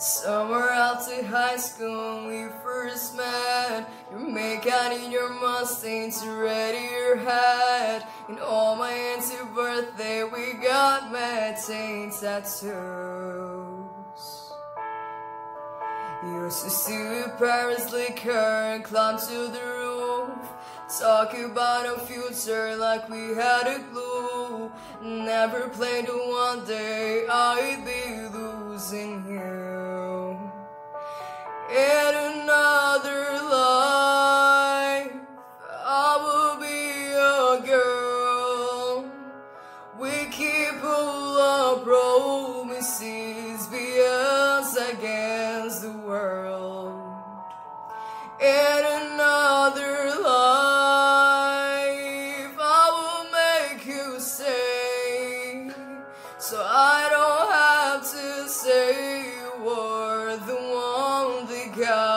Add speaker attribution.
Speaker 1: Somewhere out to high school we first met. Your makeup in your Mustang to ready your hat. And all my aunts' birthday we got matching tattoos. Used to sit with Paris liquor and climb to the roof. Talk about our future like we had a clue. Never played the one day I'd be losing you. In another life I will be a girl. We keep all our promises, be us against the world. In another life I will make you stay, so I don't have to say you were the one that got